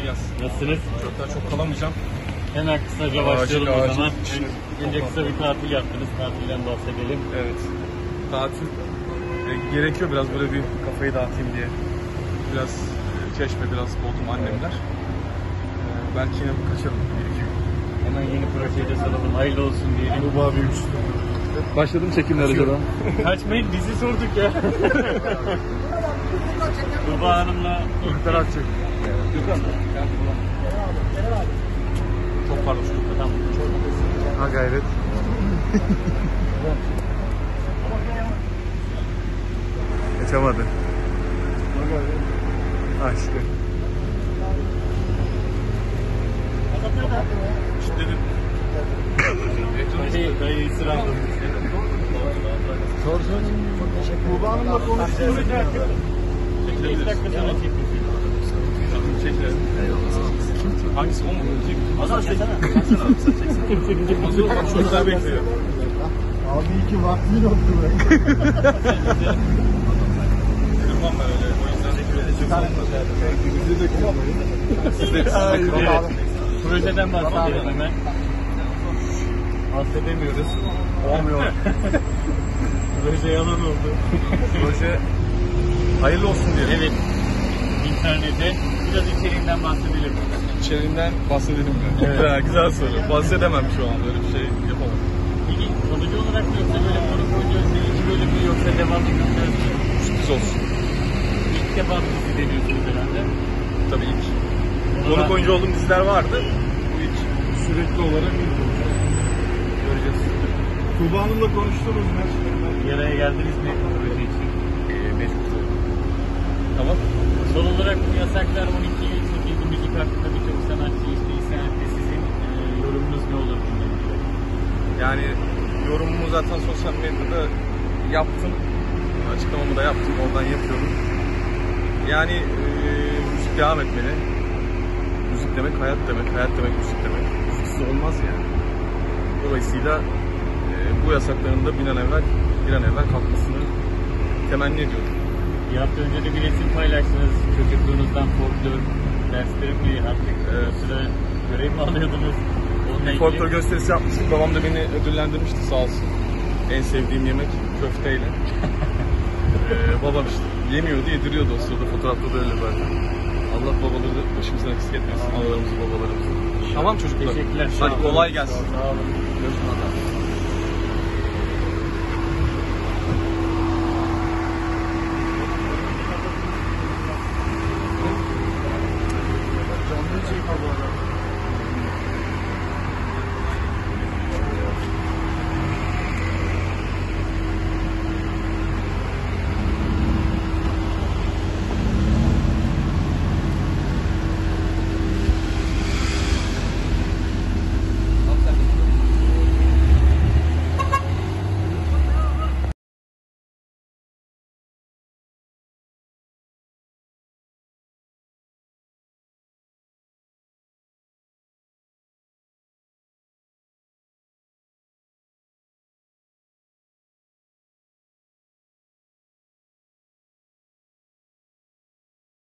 gelsin. Nasılsınız? Çok kalamayacağım. Hemen kısaca başlayalım o zaman. Önce kısa bir tatil yaptınız. Tatilden bahsedelim. Evet. Tatil gerekiyor biraz böyle bir kafayı dağıtayım diye. Biraz Çeşme, biraz Bodrum annemler. Belki yine kaçarım bir iki gün. Hemen yeni projeyi de soralım. Hayırlı olsun diyelim. Tuğba büyük. Başladım çekimler acaba? Kaçmayın, bizi sorduk ya. Tuğba Hanım'la Gökten Akçak. Gökhan. Çok pardon. Tamam. Ha gayret. Geçemedi. Ha işte. İşte Dayı ısrar olmuş. Sorsun. Tuğba Hanım'la konuştuğumuz için 5 dakika sonra çekmişsin. çekilelim. Hangisi o mu? Azal çeksene. Çocuklar bekliyor. Abi iyi ki vaktin yoktu be. Kırmam ben öyle. O yüzden Bizi de kırmayın. siz de kırmam. Projeden bahsedelim hemen. Bahsedemiyoruz. Olmuyor. Proje yalan oldu. Proje hayırlı olsun diyelim. Evet. İnternete biraz içeriğinden bahsedelim. İçeriğinden bahsedelim mi? Evet. Güzel soru. Bahsedemem şu an. Böyle bir şey yapamam. Peki sonucu olarak mı yoksa böyle konu koyacağız diye 2 bölüm mü yoksa devamlı göreceğiz mi? Sürpriz olsun. İlk defa dizi deniyorsunuz herhalde. Tabii ilk. Konuk oyuncu olduğum diziler vardı. Bu ilk. Sürekli olarak ilk olacak. Göreceğiz. Tuğba Hanım'la konuştunuz mu? Bir araya geldiniz mi proje için? Mecbur. Tamam. Son olarak bu yasaklar 12 yıl çekildi. Müzik hakkında birçok sanatçı işte isyan etti. Sizin yorumunuz ne olur bununla ilgili? Yani yorumumu zaten sosyal medyada yaptım. Açıklamamı da yaptım. Oradan yapıyorum. Yani müzik devam etmeli. Müzik demek hayat demek. Hayat demek müzik demek. Müziksiz olmaz yani. Dolayısıyla bu yasakların da bir an evvel kalkmasını temenni ediyorum. Bir hafta önce de bir resim paylaştınız. Çocukluğunuzdan folklor dersleri mi artık sıra görev mi alıyordunuz? Onunla ilgili... Folklor gösterisi yapmıştık. Babam da beni ödüllendirmişti sağ olsun. En sevdiğim yemek köfteyle. Babam işte yemiyordu, yediriyordu o sırada. Fotoğrafta da öyle zaten. Allah babaları da başımızdan eksik etmesin. Analarımızı, babalarımızı. Tamam çocuklar. Teşekkürler. Hadi kolay gelsin. Sağ olun. Görüşmek üzere.